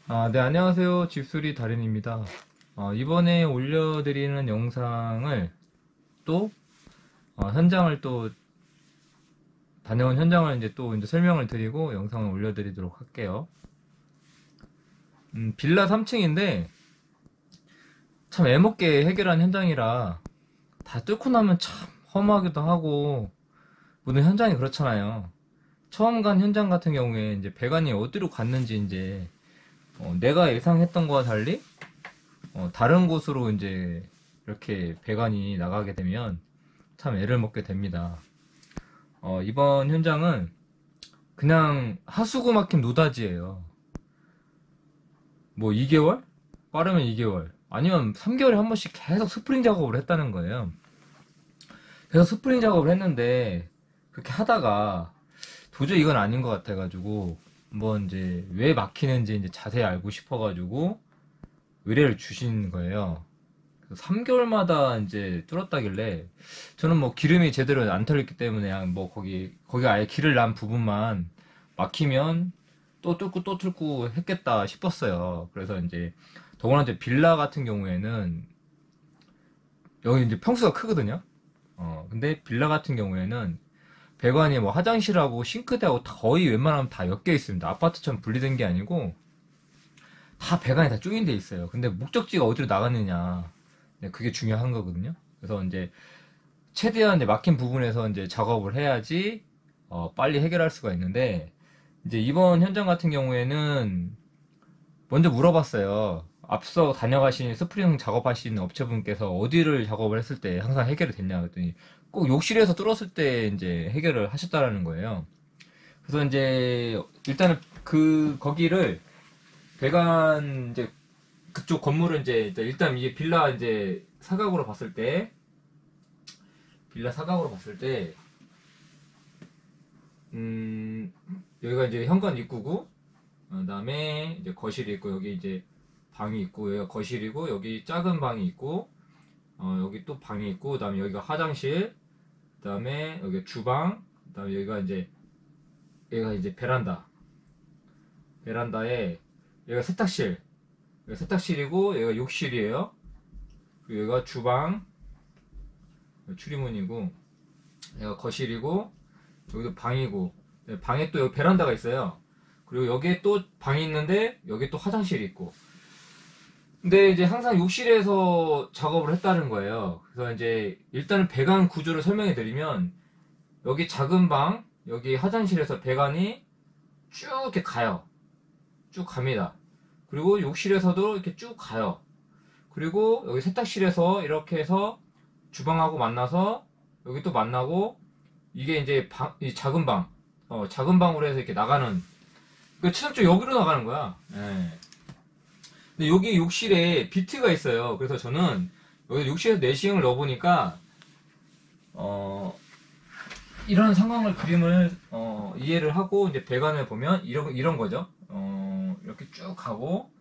네, 안녕하세요. 집수리 달인입니다. 이번에 올려드리는 영상을 또, 현장을 또, 다녀온 현장을 이제 설명을 드리고 영상을 올려드리도록 할게요. 빌라 3층인데, 참 애먹게 해결한 현장이라, 다 뚫고 나면 참 허무하기도 하고, 모든 현장이 그렇잖아요. 처음 간 현장 같은 경우에 이제 배관이 어디로 갔는지 내가 예상했던 거와 달리, 다른 곳으로 이제 이렇게 배관이 나가게 되면 참 애를 먹게 됩니다. 이번 현장은 그냥 하수구 막힌 노다지예요. 뭐 2개월? 빠르면 2개월. 아니면 3개월에 한 번씩 계속 스프링 작업을 했다는 거예요. 그래서 스프링 작업을 했는데 그렇게 하다가 도저히 이건 아닌 것 같아가지고 한번 이제 왜 막히는지 이제 자세히 알고 싶어가지고 의뢰를 주신 거예요. 3개월마다 이제 뚫었다길래 저는 뭐 기름이 제대로 안 털렸기 때문에 그냥 뭐 거기 아예 길을 난 부분만 막히면 또 뚫고 또 뚫고 했겠다 싶었어요. 그래서 이제 더구나 이제 빌라 같은 경우에는 여기 이제 평수가 크거든요. 근데 빌라 같은 경우에는 배관이 뭐 화장실하고 싱크대하고 거의 웬만하면 다 엮여 있습니다. 아파트처럼 분리된 게 아니고 다 배관이 다 조인돼 있어요. 근데 목적지가 어디로 나갔느냐, 네, 그게 중요한 거거든요. 그래서 이제 최대한 이제 막힌 부분에서 이제 작업을 해야지 빨리 해결할 수가 있는데, 이제 이번 현장 같은 경우에는 먼저 물어봤어요. 앞서 다녀가신 스프링 작업하시는 업체분께서 어디를 작업을 했을 때 항상 해결이 됐냐 그랬더니 꼭 욕실에서 뚫었을 때 이제 해결을 하셨다라는 거예요. 그래서 이제 일단은 거기를 배관 이제 그쪽 건물은 이제 일단 이게 빌라 사각으로 봤을 때 여기가 이제 현관 입구고, 그다음에 이제 거실이 있고, 여기 이제 방이 있고, 여기가 거실이고, 여기 작은 방이 있고, 여기 또 방이 있고, 그다음에 여기가 화장실, 그다음에 여기 주방, 그다음에 여기가 이제 베란다에 여기가 세탁실이고, 여기가 욕실이에요. 그리고 여기가 주방, 출입문이고, 여기가 거실이고, 여기도 방이고, 네, 방에 또 여기 베란다가 있어요. 그리고 여기에 또 방이 있는데 여기 또 화장실이 있고. 근데 이제 항상 욕실에서 작업을 했다는 거예요. 그래서 이제 일단은 배관 구조를 설명해 드리면, 여기 작은 방, 여기 화장실에서 배관이 쭉 이렇게 가요. 쭉 갑니다. 그리고 욕실에서도 이렇게 쭉 가요. 그리고 여기 세탁실에서 이렇게 해서 주방하고 만나서 여기 또 만나고, 이게 이제 이 작은 방으로 해서 이렇게 나가는, 그 최종적 여기로 나가는 거야. 예. 근데 여기 욕실에 비트가 있어요. 그래서 저는 여기 욕실에서 내시경을 넣어보니까 이런 상황을 그림을 이해를 하고 이제 배관을 보면 이런 거죠. 이렇게 쭉 가고,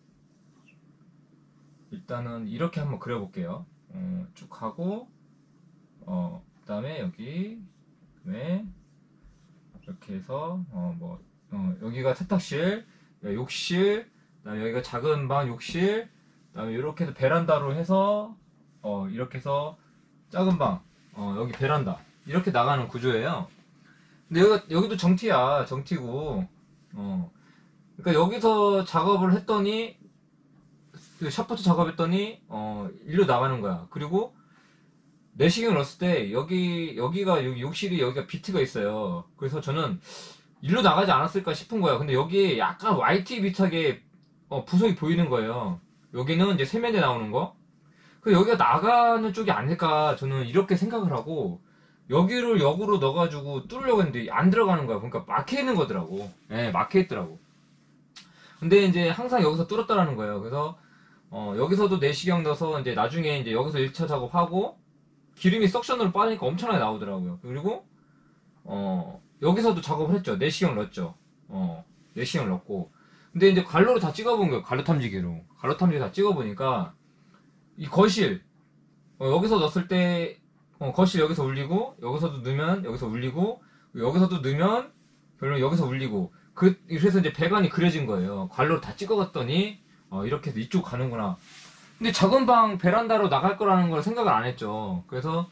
일단은 이렇게 한번 그려볼게요. 쭉 가고, 그다음에 여기, 그다음에 이렇게 해서 여기가 세탁실, 욕실, 그다음에 여기가 작은 방 욕실, 그다음에 이렇게 해서 베란다로 해서 이렇게 해서 작은 방, 여기 베란다 이렇게 나가는 구조예요. 근데 여기도 정티고, 그러니까 여기서 작업을 했더니, 그 샤프트 작업했더니 일로 나가는 거야. 그리고 내시경을 넣었을 때 여기가 여기 욕실이 여기가 비트가 있어요. 그래서 저는 일로 나가지 않았을까 싶은 거야. 근데 여기에 약간 YT 비트하게 부속이 보이는 거예요. 여기는 이제 세면대 나오는 거. 그 여기가 나가는 쪽이 아닐까 저는 이렇게 생각을 하고, 여기를 역으로 넣어가지고 뚫으려고 했는데 안 들어가는 거야. 그러니까 막혀 있는 거더라고. 예, 막혀 있더라고. 근데 이제 항상 여기서 뚫었다라는 거예요. 그래서 여기서도 내시경 넣어서 이제 나중에 이제 여기서 1차 작업하고, 기름이 석션으로 빠지니까 엄청나게 나오더라고요. 그리고 여기서도 작업을 했죠. 내시경 넣었죠. 내시경 넣었고. 근데 이제 갈로로 다 찍어본 거예요. 갈로 탐지기로. 갈로 탐지기 다 찍어보니까 이 거실, 여기서 넣었을 때 거실 여기서 울리고, 여기서도 넣으면 여기서 울리고, 여기서도 넣으면 별로 여기서 울리고, 그래서 이제 배관이 그려진 거예요. 관로로 다 찍어갔더니 이렇게 해서 이쪽 가는구나. 근데 작은 방 베란다로 나갈 거라는 걸 생각을 안 했죠. 그래서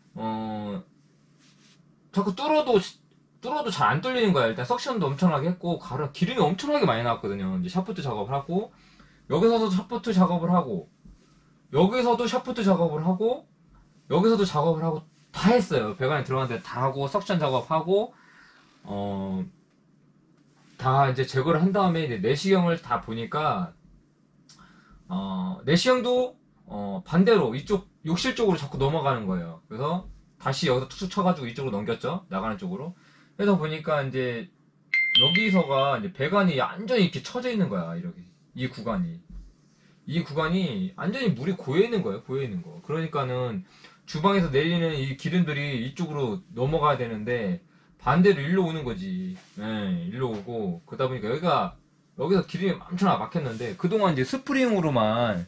자꾸 뚫어도 잘 안 뚫리는 거야. 일단 석션도 엄청나게 했고 기름이 엄청나게 많이 나왔거든요. 이제 샤프트 작업을 하고 여기서도 샤프트 작업을 하고 여기서도 샤프트 작업을 하고 여기서도 작업을 하고 다 했어요. 배관에 들어갔는데 다 하고 석션 작업하고 다 이제 제거를 한 다음에 이제 내시경을 다 보니까 내시경도 반대로 이쪽 욕실 쪽으로 자꾸 넘어가는 거예요. 그래서 다시 여기서 툭툭 쳐가지고 이쪽으로 넘겼죠. 나가는 쪽으로. 그래서 보니까 이제 여기서가 이제 배관이 완전히 이렇게 쳐져 있는 거야. 이렇게 이 구간이 완전히 물이 고여 있는 거예요. 고여 있는 거. 그러니까는 주방에서 내리는 이 기름들이 이쪽으로 넘어가야 되는데 반대로 일로 오는 거지. 예, 일로 오고 그러다 보니까 여기서 기름이 엄청 막혔는데 그동안 이제 스프링으로만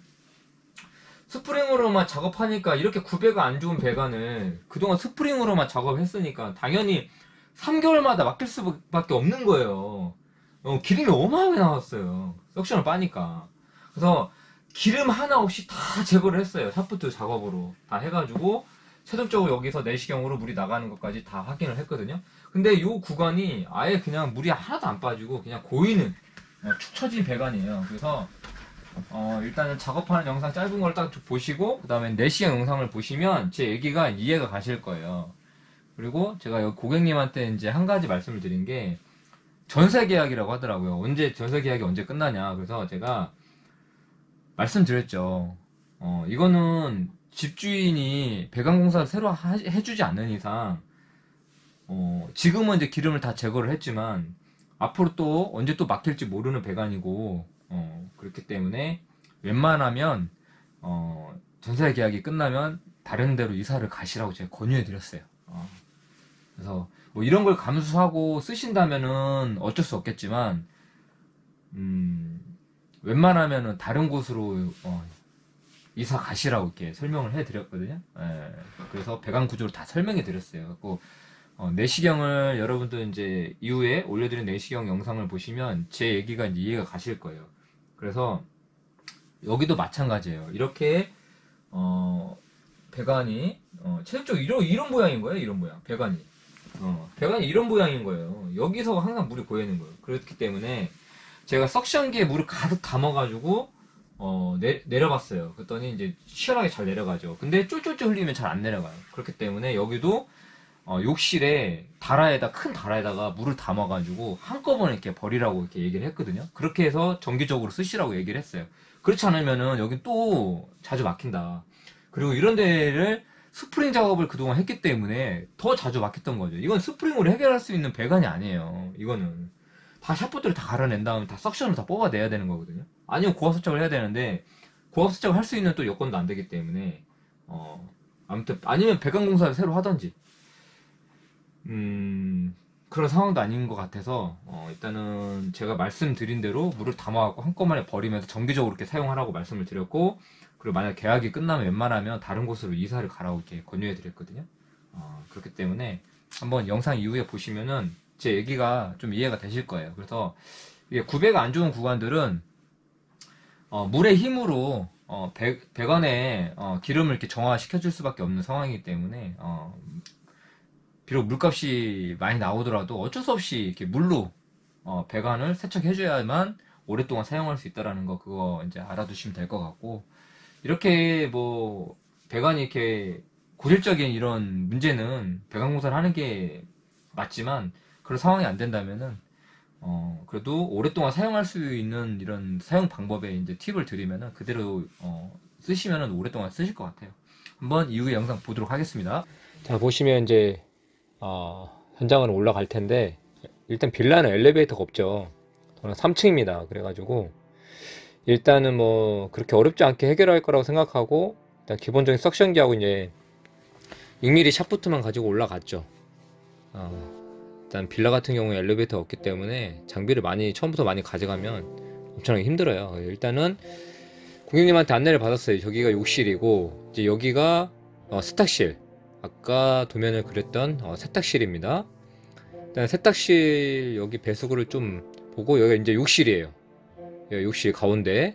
작업하니까 이렇게 구배가 안 좋은 배관을 그동안 스프링으로만 작업했으니까 당연히 3개월마다 막힐 수밖에 없는 거예요. 기름이 어마어마하게 나왔어요. 석션을 빠니까. 그래서 기름 하나 없이 다 제거를 했어요. 샤프트 작업으로 다 해가지고 최종적으로 여기서 내시경으로 물이 나가는 것까지 다 확인을 했거든요. 근데 이 구간이 아예 그냥 물이 하나도 안 빠지고 그냥 고이는 축 처진 배관이에요. 그래서 일단은 작업하는 영상 짧은 걸 딱 보시고 그 다음에 내시경 영상을 보시면 제 얘기가 이해가 가실 거예요. 그리고 제가 여기 고객님한테 이제 한 가지 말씀을 드린 게 전세 계약이라고 하더라고요. 전세 계약이 언제 끝나냐. 그래서 제가 말씀드렸죠. 이거는 집주인이 배관 공사를 새로 해주지 않는 이상 지금은 이제 기름을 다 제거를 했지만 앞으로 또 언제 또 막힐지 모르는 배관이고 그렇기 때문에 웬만하면 전세 계약이 끝나면 다른 데로 이사를 가시라고 제가 권유해 드렸어요. 그래서 뭐 이런 걸 감수하고 쓰신다면은 어쩔 수 없겠지만 웬만하면은 다른 곳으로 이사 가시라고 이렇게 설명을 해 드렸거든요. 예, 그래서 배관 구조를 다 설명해 드렸어요. 그래서 내시경을 여러분들 이제 이후에 올려드린 내시경 영상을 보시면 제 얘기가 이제 이해가 가실 거예요. 그래서 여기도 마찬가지예요. 이렇게 배관이 최종적으로 이런 모양인 거예요. 이런 모양 배관이 이런 모양인 거예요. 여기서 항상 물이 고여 있는 거예요. 그렇기 때문에 제가 석션기에 물을 가득 담아가지고 내려봤어요. 그랬더니 이제 시원하게 잘 내려가죠. 근데 쫄쫄쫄 흘리면 잘 안 내려가요. 그렇기 때문에 여기도 욕실에 큰 다라에다가 물을 담아가지고 한꺼번에 이렇게 버리라고 이렇게 얘기를 했거든요. 그렇게 해서 정기적으로 쓰시라고 얘기를 했어요. 그렇지 않으면은 여기 또 자주 막힌다. 그리고 이런 데를 스프링 작업을 그동안 했기 때문에 더 자주 막혔던 거죠. 이건 스프링으로 해결할 수 있는 배관이 아니에요. 이거는 다 샤프트를 다 갈아낸 다음에 다 석션을 다 뽑아내야 되는 거거든요. 아니면 고압 세척을 해야 되는데 고압 세척을 할 수 있는 또 여건도 안 되기 때문에 아무튼 아니면 배관 공사를 새로 하던지 그런 상황도 아닌 것 같아서 일단은 제가 말씀드린 대로 물을 담아갖고 한꺼번에 버리면서 정기적으로 이렇게 사용하라고 말씀을 드렸고 그리고 만약 계약이 끝나면 웬만하면 다른 곳으로 이사를 가라고 이렇게 권유해 드렸거든요. 그렇기 때문에 한번 영상 이후에 보시면은 제 얘기가 좀 이해가 되실 거예요. 그래서 이게 구배가 안 좋은 구간들은 물의 힘으로 배관에 기름을 이렇게 정화시켜 줄 수밖에 없는 상황이기 때문에 비록 물값이 많이 나오더라도 어쩔 수 없이 이렇게 물로 배관을 세척해 줘야만 오랫동안 사용할 수 있다라는 거 그거 이제 알아두시면 될 것 같고 이렇게 뭐 배관이 이렇게 고질적인 이런 문제는 배관 공사를 하는 게 맞지만 그런 상황이 안 된다면은 그래도 오랫동안 사용할 수 있는 이런 사용 방법에 이제 팁을 드리면은 그대로 쓰시면은 오랫동안 쓰실 것 같아요. 한번 이후에 영상 보도록 하겠습니다. 자 보시면 이제 현장으로 올라갈 텐데 일단 빌라는 엘리베이터가 없죠. 저는 3층입니다. 그래가지고 일단은 뭐 그렇게 어렵지 않게 해결할 거라고 생각하고 일단 기본적인 석션기하고 이제 6mm 샤프트만 가지고 올라갔죠. 일단 빌라 같은 경우에 엘리베이터가 없기 때문에 장비를 처음부터 많이 가져가면 엄청나게 힘들어요. 일단은 고객님한테 안내를 받았어요. 저기가 욕실이고 이제 여기가 세탁실, 아까 도면을 그렸던 세탁실입니다. 일단 세탁실 여기 배수구를 좀 보고, 여기가 이제 욕실이에요. 여기 욕실 가운데.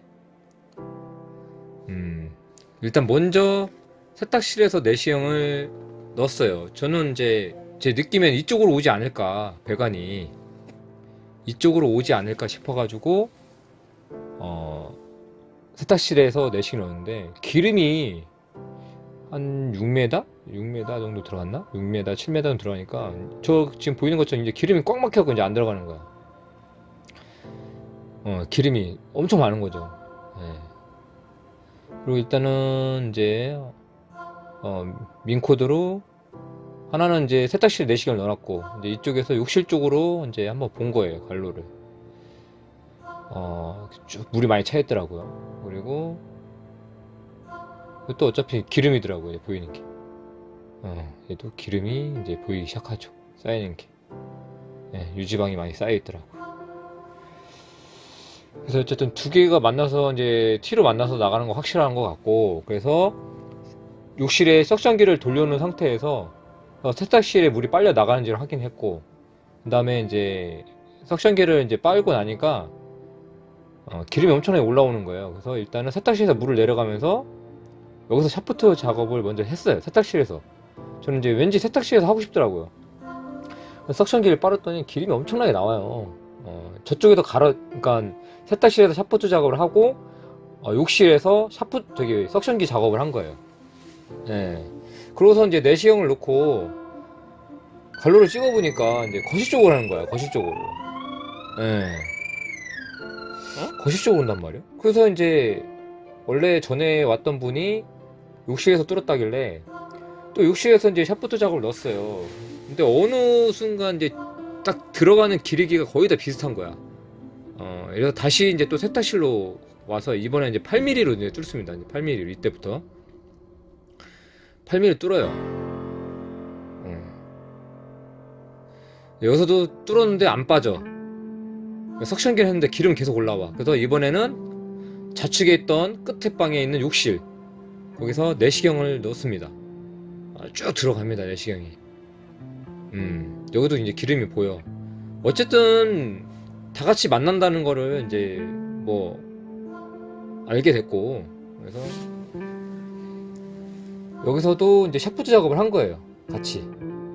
일단 먼저 세탁실에서 내시경을 넣었어요. 저는 이제 제 느낌엔 이쪽으로 오지 않을까, 배관이 이쪽으로 오지 않을까 싶어가지고 세탁실에서 내시경을 넣었는데, 기름이 한 6m? 6m 정도 들어갔나? 6m, 7m 정도 들어가니까, 저 지금 보이는 것처럼 이제 기름이 꽉 막혀서 이제 안 들어가는 거야. 기름이 엄청 많은 거죠. 네. 그리고 일단은 이제 민코드로 하나는 이제 세탁실 내시경을 넣어놨고, 이제 이쪽에서 욕실 쪽으로 이제 한번 본 거예요, 관로를. 쭉 물이 많이 차 있더라고요. 그리고 또 어차피 기름이더라고요, 보이는 게. 얘도 기름이 이제 보이기 시작하죠, 쌓이는 게. 네, 유지방이 많이 쌓여 있더라고요. 그래서 어쨌든 두 개가 만나서 이제 T로 만나서 나가는 거 확실한 것 같고, 그래서 욕실에 석션기를 돌려놓은 상태에서 세탁실에 물이 빨려 나가는지를 확인했고, 그 다음에 이제 석션기를 이제 빨고 나니까 기름이 엄청나게 올라오는 거예요. 그래서 일단은 세탁실에서 물을 내려가면서 여기서 샤프트 작업을 먼저 했어요, 세탁실에서. 저는 이제 왠지 세탁실에서 하고 싶더라고요. 석션기를 빨았더니 기름이 엄청나게 나와요. 저쪽에서 그러니까 세탁실에서 샤프트 작업을 하고 욕실에서 석션기 작업을 한 거예요. 예. 그러고서 이제 내시경을 넣고 관로를 찍어보니까 이제 거실 쪽으로 하는 거야, 거실 쪽으로. 예. 거실 쪽으로 온단 말이야. 그래서 이제 원래 전에 왔던 분이 욕실에서 뚫었다길래 또 욕실에서 이제 샤프트 작업을 넣었어요. 근데 어느 순간 이제 딱 들어가는 길이기가 거의 다 비슷한 거야. 그래서 다시 이제 또 세탁실로 와서 이번에 이제 8mm로 이제 뚫습니다. 이제 8mm로 이때부터 8mm 뚫어요. 여기서도 뚫었는데 안 빠져. 석션기를 했는데 기름 계속 올라와. 그래서 이번에는 좌측에 있던 끝에 방에 있는 욕실, 거기서 내시경을 넣습니다. 쭉 들어갑니다, 내시경이. 여기도 이제 기름이 보여. 어쨌든 다 같이 만난다는 거를 이제 뭐 알게 됐고, 그래서 여기서도 이제 샤프트 작업을 한 거예요, 같이.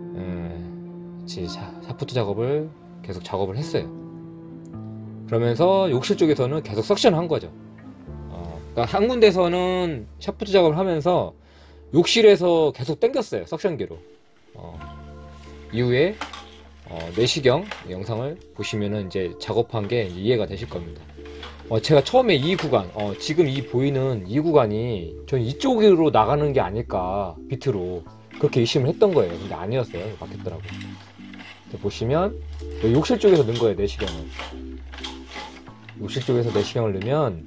샤프트 작업을 계속 작업을 했어요. 그러면서 욕실 쪽에서는 계속 석션 한 거죠. 그러니까 한 군데서는 샤프트 작업을 하면서 욕실에서 계속 당겼어요, 석션기로. 이후에 내시경 영상을 보시면은 이제 작업한 게 이해가 되실 겁니다. 제가 처음에 이 구간, 지금 이 보이는 이 구간이 전 이쪽으로 나가는 게 아닐까, 비트로 그렇게 의심을 했던 거예요. 근데 아니었어요, 바뀌었더라고요. 보시면 욕실 쪽에서 넣은 거예요, 내시경을. 욕실 쪽에서 내시경을 넣으면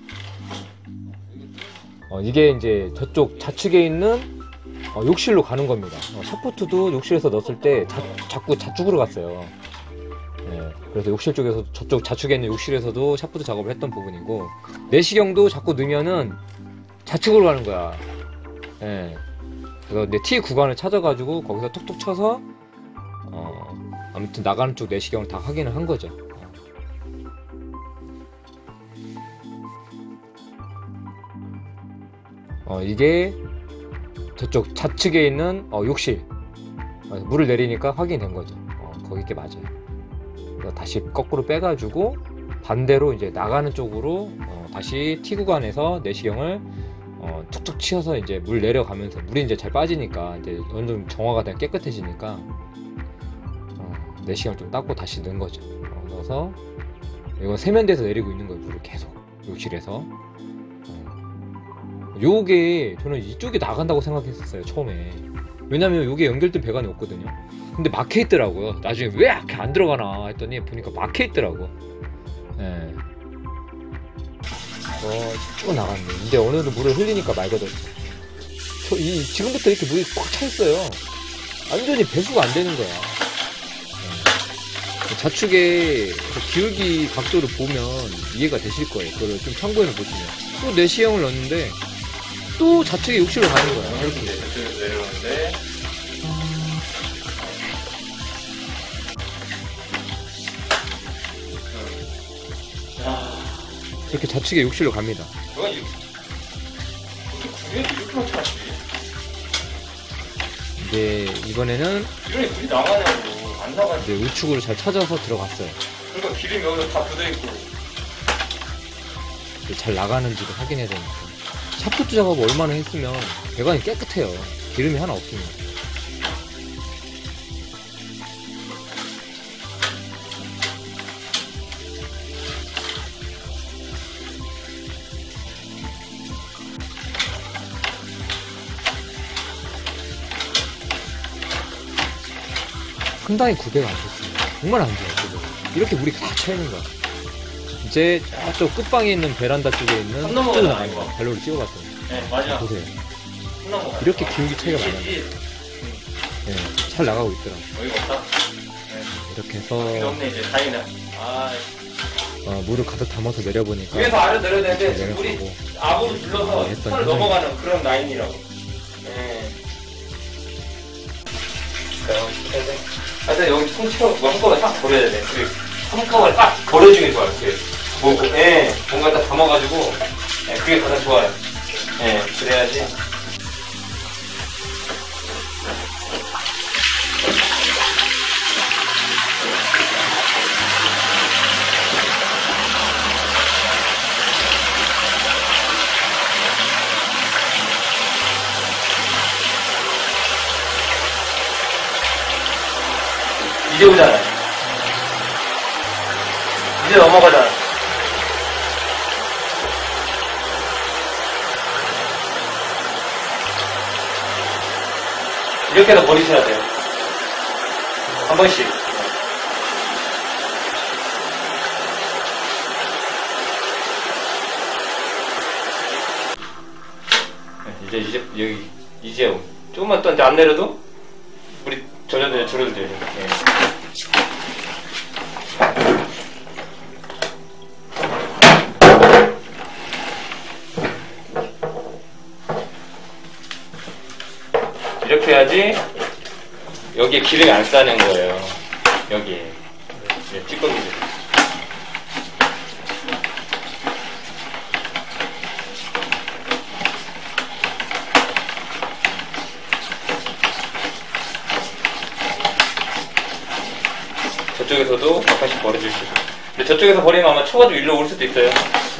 이게 이제 저쪽 좌측에 있는 욕실로 가는 겁니다. 샤프트도 욕실에서 넣었을 때 자꾸 좌측으로 갔어요. 네, 그래서 욕실 쪽에서 저쪽 좌측에 있는 욕실에서도 샤프트 작업을 했던 부분이고, 내시경도 자꾸 넣으면은 좌측으로 가는 거야. 네, 그래서 내 T 구간을 찾아가지고 거기서 톡톡 쳐서 아무튼 나가는 쪽 내시경을 다 확인을 한 거죠. 이게 저쪽 좌측에 있는 욕실, 물을 내리니까 확인된 거죠. 거기 게 맞아요. 그래서 다시 거꾸로 빼가지고 반대로 이제 나가는 쪽으로 다시 T 구간에서 내시경을 툭툭 치어서 이제 물 내려가면서, 물이 이제 잘 빠지니까 이제 어느 정도 정화가 되면 깨끗해지니까 내시경을 좀 닦고 다시 넣은 거죠. 넣어서 이건 세면대에서 내리고 있는 거예요, 물을 계속 욕실에서. 요게 저는 이쪽에 나간다고 생각했었어요, 처음에. 왜냐면 요게 연결된 배관이 없거든요. 근데 막혀있더라고요. 나중에 왜 이렇게 안 들어가나 했더니 보니까 막혀있더라고. 예. 쭉 나갔네. 이제 어느 정도 물을 흘리니까 맑아졌죠. 지금부터 이렇게 물이 꽉 차있어요. 완전히 배수가 안 되는 거야. 좌측에 기울기 각도를 보면 이해가 되실 거예요. 그걸 좀 참고해서 보시면. 또 내시경을 넣었는데 또 좌측에 욕실로 가는 거야. 이렇게. 내려오는데 이렇게 좌측에 욕실로 갑니다. 이건 이렇게 구멍이 이렇게 맞춰놨지. 이제 이번에는 이런이 물이 나가냐고. 안 나가지. 이제 우측으로 잘 찾아서 들어갔어요. 그러니까 기름이 여기서 다 묻어있고. 이제 잘 나가는지도 확인해야 되니까. 샤프트 작업 얼마나 했으면 배관이 깨끗해요. 기름이 하나 없습니다. 상당히 구배가 안 좋습니다. 정말 안 좋아요, 구배가. 이렇게 물이 다 차있는 거야. 이제 저쪽 끝방에 있는 베란다 쪽에 있는 선 넘어가잖아, 나가는 이거. 거 발로를 찍어봤더니 네, 맞아. 보세요. 홈런 이렇게 기울기 차이가 많아요. 네, 잘 나가고 있더라고. 여기가 없다? 이렇게 필요 해서 없네, 이제. 다행이다. 아, 물을 가득 담아서 내려보니까 위에서 아래로 내려야 잘 되는데, 물이 내려가고 압으로 눌러서 했던 선을 현장이- 넘어가는 그런 라인이라고. 예. 하여튼 여기 통째로 뭐 한꺼번에 딱 버려야 돼. 그리고 한꺼번에 딱 버려주는 게 좋아요. 이렇게 뭐, 예, 뭔가 딱 담아가지고, 예, 그게 가장 좋아요. 예, 그래야지. 이제 오잖아. 이제 넘어가잖아. 이렇게 해서 버리셔야 돼요. 한 번씩. 이제 여기 이제 조금만 또 안 내려도 물이 줄어들죠. 예. 이렇게 해야지 여기에 기름이 안 싸는 거예요. 여기에 찌꺼기. 저쪽에서도 약간씩 버려주시고. 근데 저쪽에서 버리면 아마 쳐가지고 일로 올 수도 있어요.